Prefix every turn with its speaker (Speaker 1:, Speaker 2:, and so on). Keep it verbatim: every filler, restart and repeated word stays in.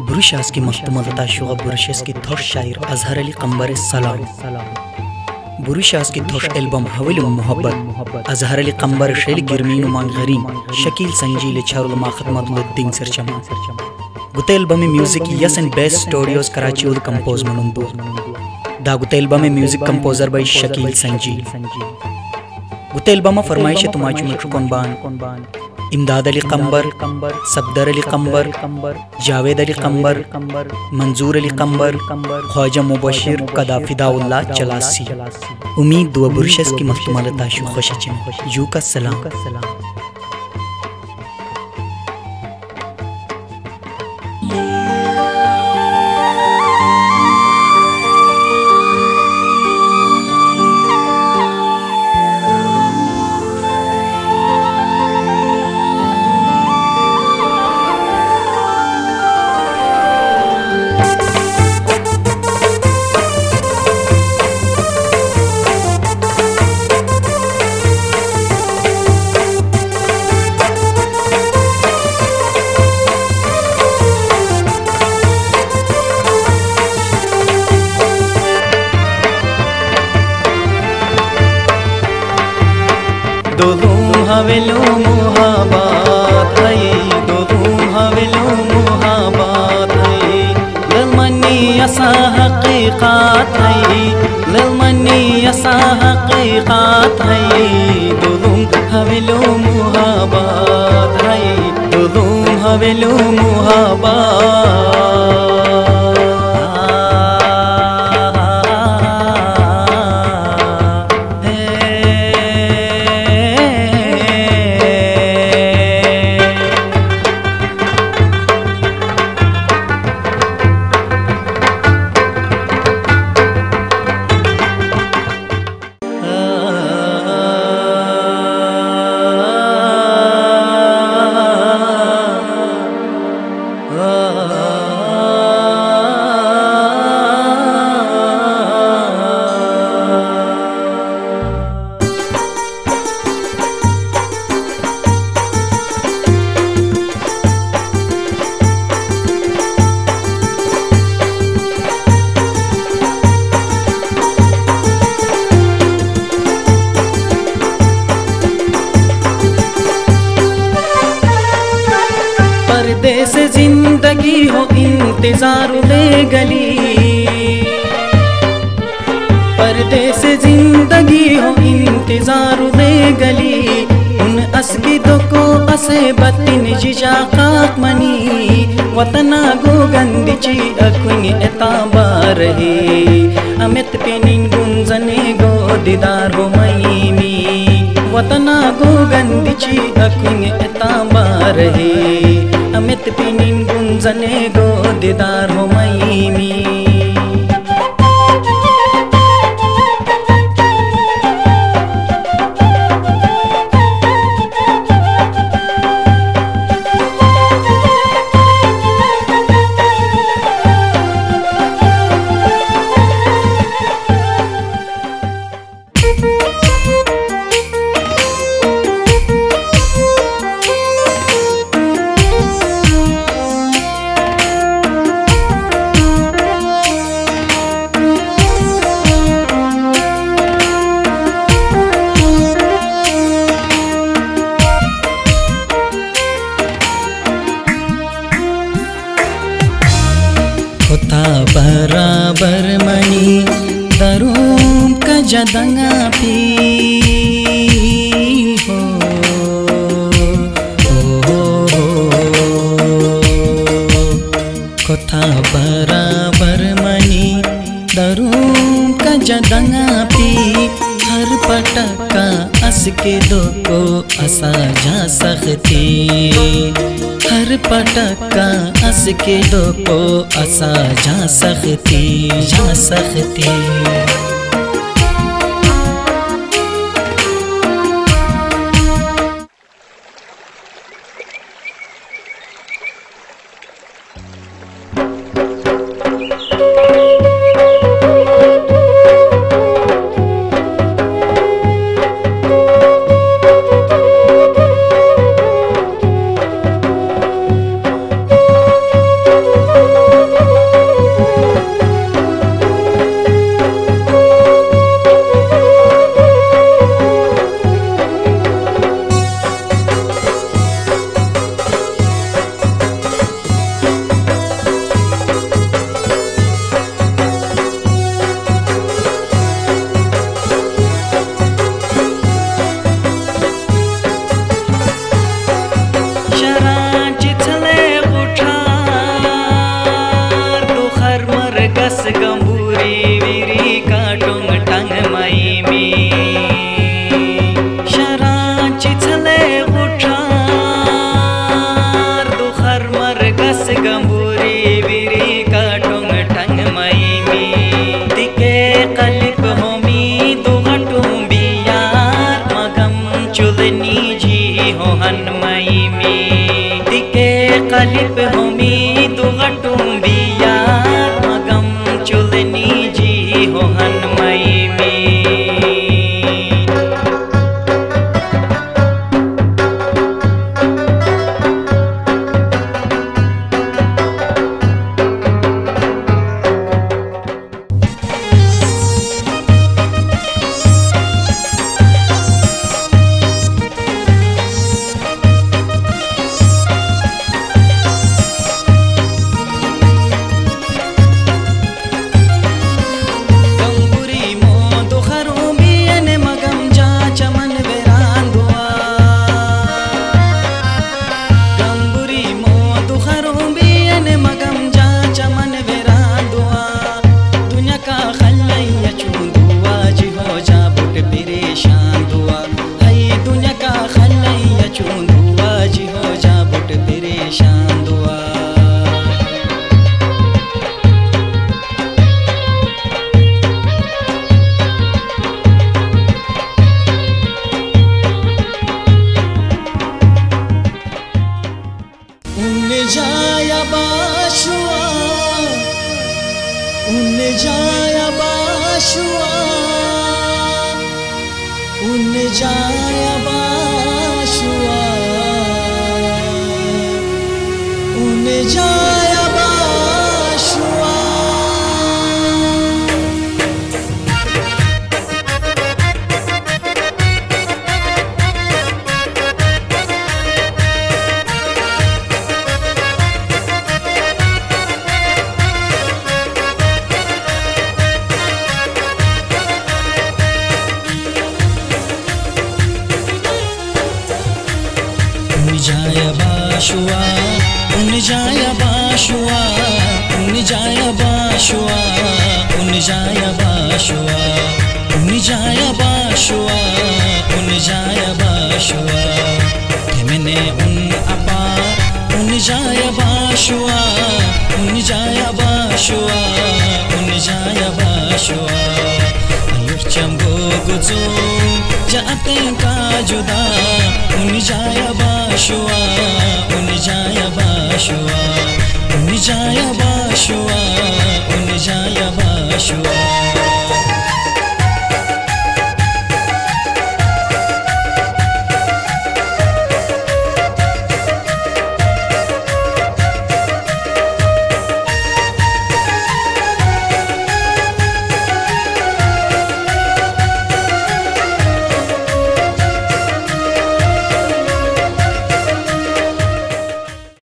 Speaker 1: बुरुशास की मख्तमलता शुगा बुरुशस की थोश शायर अजहर अली कंबर सलाम बुरुशास की थोश एल्बम हविल मोहब्बत अजहर अली कंबर शेल गिरमीन मांगरीम शकील संजील छरुल माखत मदलुद्दीन सरचमा गुते album music yes and best studios Karachi उद कंपोज मनुंदू दा गुते album music composer by Shakeel संजील गुते एल्बम फरमाइश तुमाचु मिट्र कोनबान इमदाद अली कंबर सफदर अली कंबर जावेद अली कंबर मंजूर अली कंबर ख्वाजा मुबशिर कदा फिदाउल्लाह चलासी उम्मीद दुआ बुरुशस की मख्तमलता शु खुशचिन यू का सलाम
Speaker 2: दोलूम हवेलो मुहाबात है दोलूम हवेलो मुहाबात है ललमनी असा हकीकत है ललमनी असा हकीकत है दोलूम हवेलो मुहाबात है दोलूम हवेलो मुहाबात परदेस जिंदगी हो इंतजार ले गली परदेस जिंदगी हो इंतजार ले गली उन अस्की दो को असे बतिन जिजा काक मनी वतना गो गंदिची अकुनी एताबा रहे अमित पेनिन गुंजने गो दीदार हो मईमी वतना गो गंदिची अकुनी एताबा रहे अमित पिनिन गुंजने गो दीदार हो मईमी होता बराबर मनी दरूम का जदंगा पी हो, हो, हो, होता बराबर मनी दरूम का जदंगा पी हर पटका अस के दो को असा जा सकती हर पटका अस के दो को असा जा सकती जा सकती
Speaker 3: Oh
Speaker 2: होहन मई में दिके कलिप होमी दुगटुम बिया मगम चुलनी जी होहन मई में
Speaker 3: जाया बाशुआ उन जाया बाशुआ उन जाया बाशुआ उन जाया बाशुआ जाया बाशुआ उन जाया बाशुआ उन जाया बाशुआ उन जाया बाशुआ उन जाया बाशुआ उन जाया बाशुआ मैंने उन अपा उन जाया बाशुआ उन जाया बाशुआ उन जाया बाशुआ युर्चम गो गुजो जाते का जुदा उन जाया बाशुआ